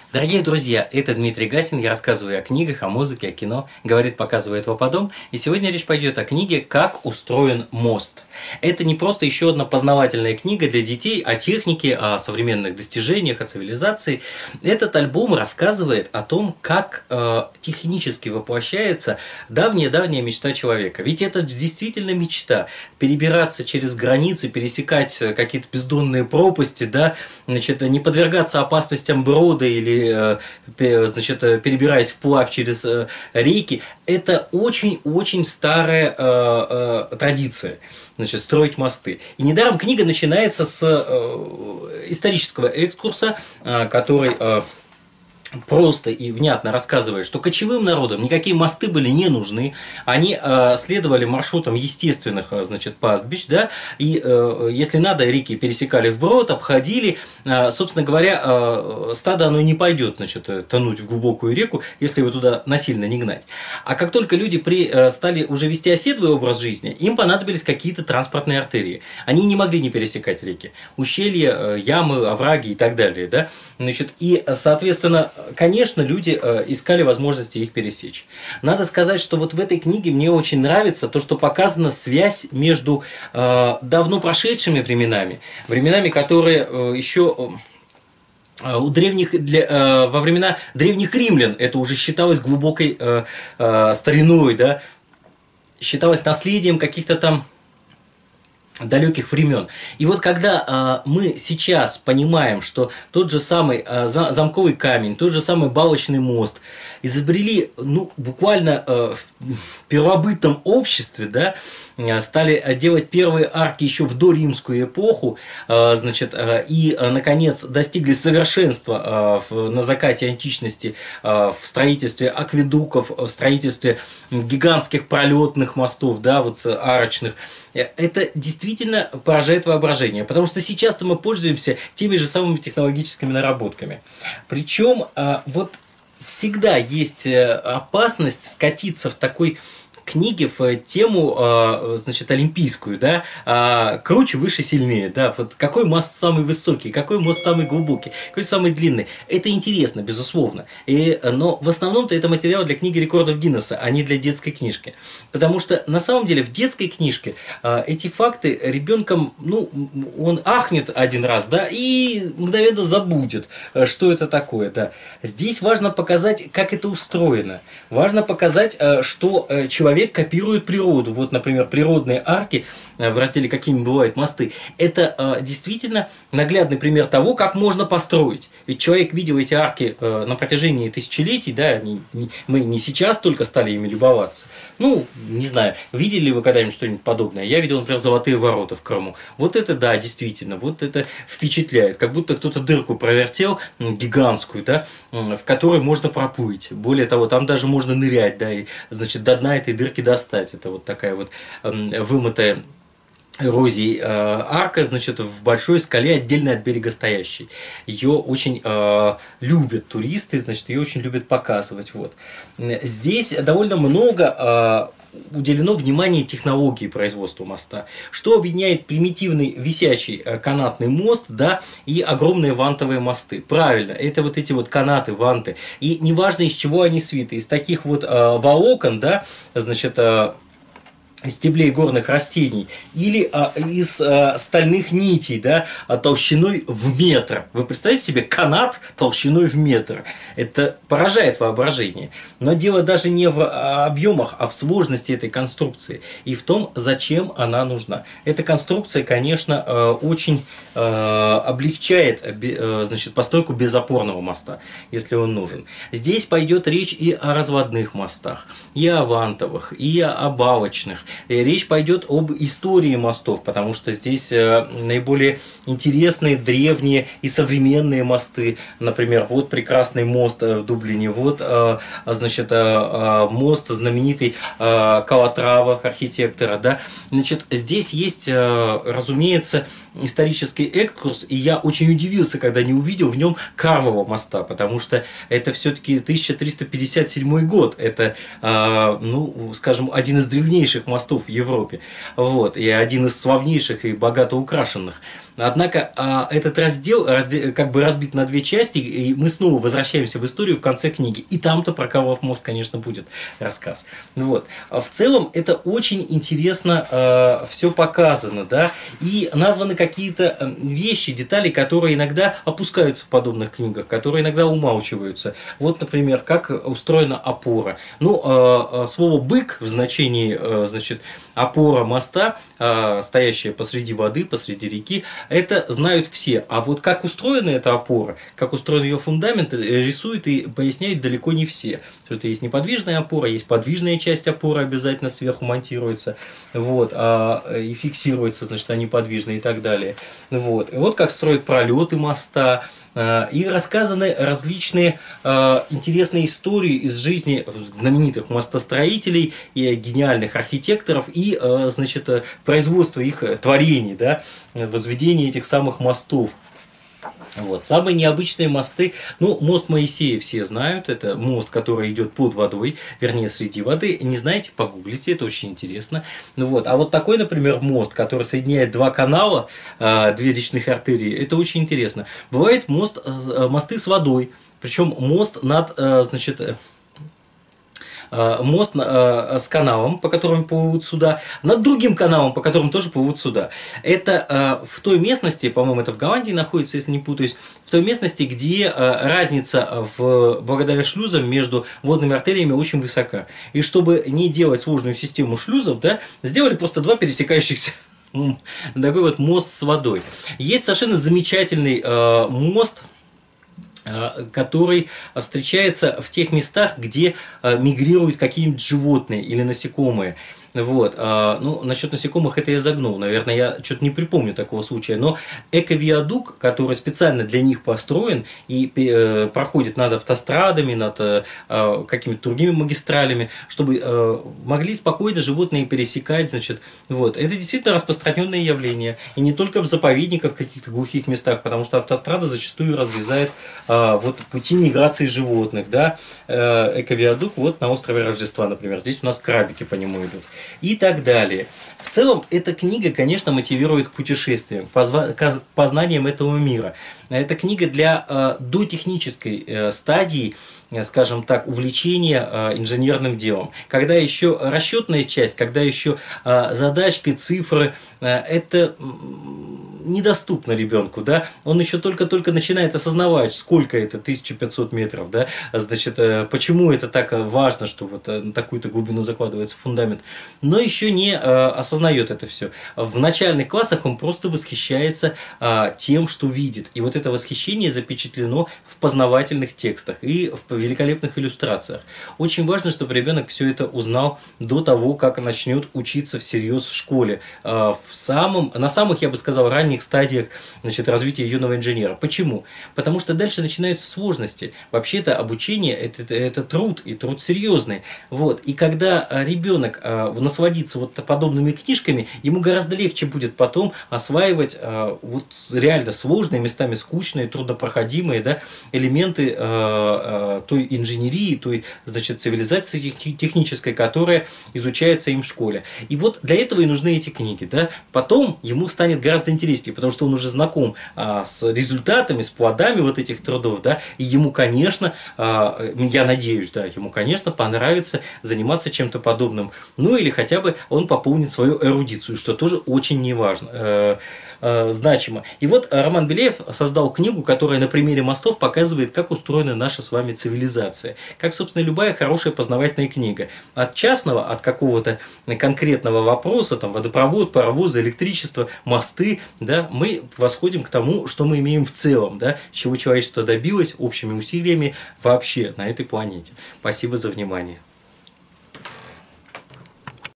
Дорогие друзья, это Дмитрий Гасин, я рассказываю о книгах, о музыке, о кино, говорит, показывает Вападом, и сегодня речь пойдет о книге «Как устроен мост». Это не просто еще одна познавательная книга для детей о технике, о современных достижениях, о цивилизации. Этот альбом рассказывает о том, как технически воплощается давняя-давняя мечта человека. Ведь это действительно мечта – перебираться через границы, пересекать какие-то бездонные пропасти, да, значит, не подвергаться опасностям брода или значит, перебираясь вплавь через реки, это очень-очень старая традиция, значит, строить мосты. И недаром книга начинается с исторического экскурса, который просто и внятно рассказывает, что кочевым народам никакие мосты были не нужны, они следовали маршрутам естественных, значит, пастбищ, да, и если надо, реки пересекали вброд, обходили, собственно говоря, стадо оно не пойдет, значит, тонуть в глубокую реку, если его туда насильно не гнать. А как только люди стали уже вести оседлый образ жизни, им понадобились какие-то транспортные артерии. Они не могли не пересекать реки, ущелья, ямы, овраги и так далее, да, значит, и, соответственно, конечно, люди искали возможности их пересечь. Надо сказать, что вот в этой книге мне очень нравится то, что показана связь между давно прошедшими временами, которые еще у древних, во времена древних римлян это уже считалось глубокой стариной, да, считалось наследием каких-то там далеких времен. И вот когда мы сейчас понимаем, что тот же самый замковый камень, тот же самый балочный мост изобрели, ну, буквально в первобытном обществе, да, стали делать первые арки еще в доримскую эпоху, значит, и, наконец, достигли совершенства на закате античности в строительстве акведуков, в строительстве гигантских пролетных мостов, да, вот арочных. Это действительно поражает воображение, потому что сейчас-то мы пользуемся теми же самыми технологическими наработками. Причем вот всегда есть опасность скатиться в такой книги в тему, значит, олимпийскую, да, круче, выше, сильнее, да, вот какой мост самый высокий, какой мост самый глубокий, какой самый длинный, это интересно, безусловно, но в основном-то это материал для книги рекордов Гиннесса, а не для детской книжки, потому что на самом деле в детской книжке эти факты ребенком, ну, он ахнет один раз, да, и мгновенно забудет, что это такое, да. Здесь важно показать, как это устроено, важно показать, что человек копирует природу. Вот, например, природные арки в разделе «Какими бывают мосты» – это действительно наглядный пример того, как можно построить. Ведь человек видел эти арки на протяжении тысячелетий, да, мы не сейчас только стали ими любоваться. Ну, не знаю, видели ли вы когда-нибудь что-нибудь подобное? Я видел, например, «Золотые ворота» в Крыму. Вот это, да, действительно, вот это впечатляет. Как будто кто-то дырку провертел, гигантскую, да, в которой можно проплыть. Более того, там даже можно нырять, да, и, значит, до дна этой дырки достать. Это вот такая вот вымытая эрозией арка, значит, в большой скале, отдельно от берега стоящей. Ее очень любят туристы, значит, ее очень любят показывать. Вот. Здесь довольно много уделено внимание технологии производства моста, что объединяет примитивный висячий канатный мост, да, и огромные вантовые мосты. Правильно, это вот эти вот канаты, ванты. И неважно, из чего они свиты, из таких вот волокон, да, значит, стеблей горных растений или из стальных нитей, да, толщиной в метр. Вы представляете себе канат толщиной в метр? Это поражает воображение. Но дело даже не в объемах, а в сложности этой конструкции и в том, зачем она нужна. Эта конструкция, конечно, очень облегчает, значит, постройку безопорного моста, если он нужен. Здесь пойдет речь и о разводных мостах, и о вантовых, и о балочных. Речь пойдет об истории мостов, потому что здесь наиболее интересные, древние и современные мосты. Например, вот прекрасный мост в Дублине, вот, значит, мост знаменитый Калатрава, архитектора, да. Значит, здесь есть, разумеется, исторический экскурс, и я очень удивился, когда не увидел в нем Карвового моста, потому что это все-таки 1357 год, это, ну, скажем, один из древнейших мостов мостов в Европе. Вот, и один из славнейших и богато украшенных. Однако этот раздел как бы разбит на две части, и мы снова возвращаемся в историю в конце книги. И там-то про Карлов мост, конечно, будет рассказ. Вот. В целом это очень интересно все показано, да, и названы какие-то вещи, детали, которые иногда опускаются в подобных книгах, которые иногда умалчиваются. Вот, например, как устроена опора. Ну, слово «бык» в значении, значит, опора моста, стоящая посреди воды, посреди реки, это знают все. А вот как устроена эта опора, как устроен ее фундамент, рисуют и поясняют далеко не все. Что это есть неподвижная опора, есть подвижная часть опоры, обязательно сверху монтируется, вот, и фиксируется, значит, они подвижны и так далее. Вот. И вот как строят пролеты моста, и рассказаны различные интересные истории из жизни знаменитых мостостроителей и гениальных архитекторов и, значит, производства их творений, да, возведения этих самых мостов. Вот. Самые необычные мосты, ну, мост Моисея все знают, это мост, который идет под водой, вернее, среди воды. Не знаете, погуглите, это очень интересно. Вот. А вот такой, например, мост, который соединяет два канала, две речных артерии, это очень интересно. Бывает мосты с водой, причем мост над, значит, мост с каналом, по которому плывут суда, над другим каналом, по которому тоже плывут суда. Это в той местности, по-моему, это в Голландии находится, если не путаюсь, в той местности, где разница благодаря шлюзам между водными артериями очень высока. И чтобы не делать сложную систему шлюзов, да, сделали просто два пересекающихся. Такой вот мост с водой. Есть совершенно замечательный мост, который встречается в тех местах, где мигрируют какие-нибудь животные или насекомые. Вот. Ну, насчет насекомых это я загнул, наверное, я что-то не припомню такого случая, но эковиадук, который специально для них построен и проходит над автострадами, над какими-то другими магистралями, чтобы могли спокойно животные пересекать, значит, вот. Это действительно распространенное явление, и не только в заповедниках, в каких-то глухих местах, потому что автострада зачастую разрезает вот пути миграции животных, да, эковиадук вот на острове Рождества, например, здесь у нас крабики по нему идут. И так далее. В целом, эта книга, конечно, мотивирует к путешествиям, к познаниям этого мира. Это книга для дотехнической стадии, скажем так, увлечения инженерным делом. Когда еще расчетная часть, когда еще задачки, цифры, это недоступно ребенку, да, он еще только-только начинает осознавать, сколько это 1500 метров, да, значит, почему это так важно, что вот на такую-то глубину закладывается фундамент, но еще не осознает это все. В начальных классах он просто восхищается тем, что видит, и вот это восхищение запечатлено в познавательных текстах и в великолепных иллюстрациях. Очень важно, чтобы ребенок все это узнал до того, как начнет учиться всерьез в школе, на самых, я бы сказал, ранних стадиях, значит, развития юного инженера. Почему? Потому что дальше начинаются сложности. Вообще-то обучение это труд, и труд серьезный. Вот. И когда ребенок насладится вот подобными книжками, ему гораздо легче будет потом осваивать вот реально сложные, местами скучные, труднопроходимые, да, элементы той инженерии, той, значит, цивилизации технической, которая изучается им в школе. И вот для этого и нужны эти книги. Да? Потом ему станет гораздо интереснее, потому что он уже знаком с результатами, с плодами вот этих трудов, да, и ему, конечно, я надеюсь, да, ему, конечно, понравится заниматься чем-то подобным, ну или хотя бы он пополнит свою эрудицию, что тоже очень неважно, значимо. И вот Роман Беляев создал книгу, которая на примере мостов показывает, как устроена наша с вами цивилизация, как, собственно, любая хорошая познавательная книга. От частного, от какого-то конкретного вопроса, там, водопровод, паровозы, электричество, мосты, да, мы восходим к тому, что мы имеем в целом, да, чего человечество добилось общими усилиями вообще на этой планете. Спасибо за внимание.